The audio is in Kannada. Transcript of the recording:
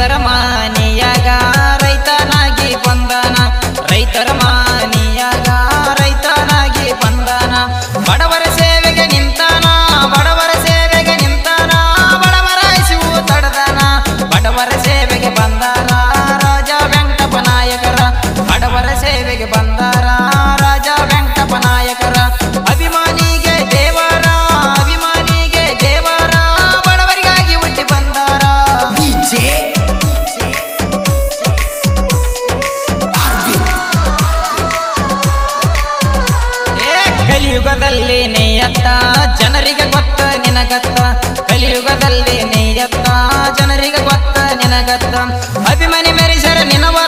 ರೈತರ ಮಾನಿಯಾಗ ರೈತನಾಗಿ ಬಂದನ ರೈತರ ಮಾನಿಯಾಗ ರೈತನಾಗಿ ಬಂದನ ಬಡವರ ಸೇವೆಗೆ ನಿಂತಾನ ಬಡವರ ಸೇವೆಗೆ ನಿಂತಾನ ಬಡವರ ಹಸಿವು ತಡದನ ಬಡವರ ಸೇವೆಗೆ ಬಂದಾರ ರಾಜ ವೆಂಕಟಪ್ಪ ನಾಯಕರ ಬಡವರ ಸೇವೆಗೆ ಬಂದಾರ ರಾಜ ವೆಂಕಟಪ್ಪ ನಾಯಕರ ಅಭಿಮಾನಿಗೆ ದೇವರ ಬಡವರಿಗಾಗಿ ಹುಟ್ಟಿ ಬಂದಾರ ಕಲಿಯುಗದಲ್ಲಿ ನೀಯತ್ತ ಜನರಿಗೆ ಗೊತ್ತ ನಿನಗತ್ತ ಕಲಿಯುಗದಲ್ಲಿ ನೀಯತ್ತ ಜನರಿಗೆ ಗೊತ್ತ ನಿನಗತ್ತ ಅಭಿಮಾನಿ ಮೆರಿಸರ ನಿನವ